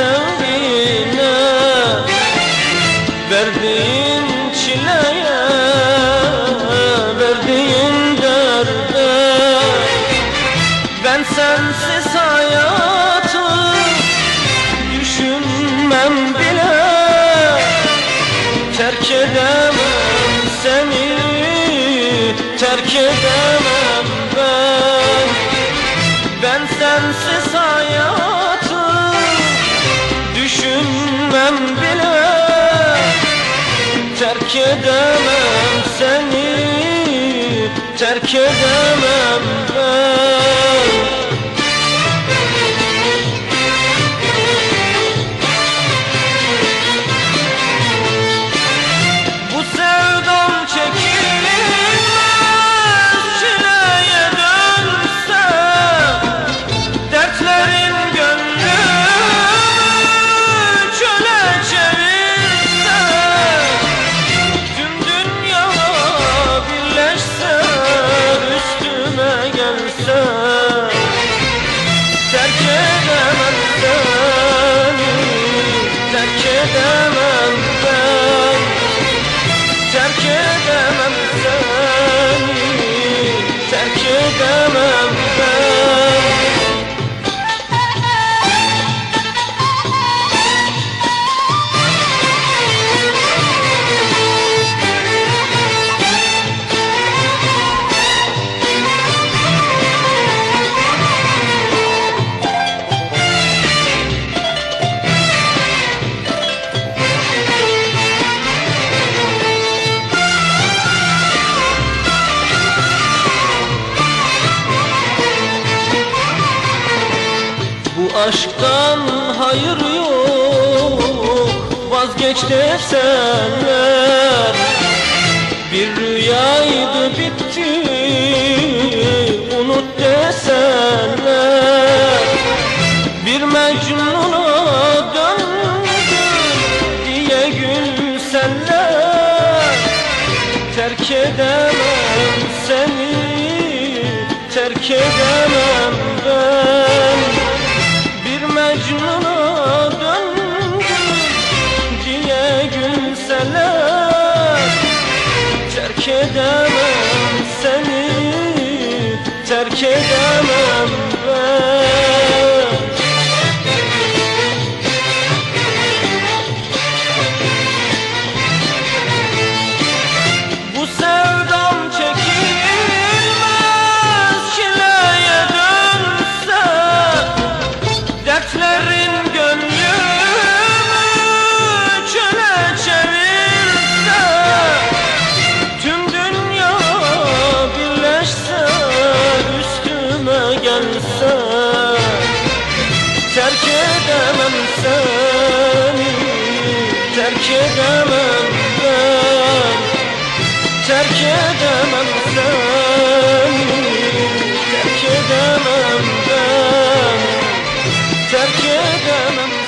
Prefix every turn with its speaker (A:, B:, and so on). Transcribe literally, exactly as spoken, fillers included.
A: sevdiğine, verdiğin çileye, verdiğin derde. Ben sensiz hayatı düşünmem bile, terk edemem seni, terk edemem ben. Ben sensiz hayatı düşünmem bile, terk edemem seni, terk edemem ben. Bu sevdam çekilmez çileye dönse, dertlerin gönlümü çöle çevirse, tüm dünya birleşse, üstüme gelse, terk edemem seni, terk edemem ben. Terk edemem seni, terk edemem ben. Bu aşktan hayır yok, vazgeç deseler. Bir rüyaydı bitti, unut deseler. Bir Mecnun'a döndüm diye gülseler, terk edemem seni, terk edemem ben. Mecnun'a döndüm diye gülseler, terk edemem seni, terk edemem ben. Bu sevdam çekilmez çileye dönse, dertlerin gönlümü çöle çevirse, tüm dünya birleşse, üstüme gelse, terk edemem seni, terk edemem ben. Terk edemem seni, terk edemem ben. Terk edemem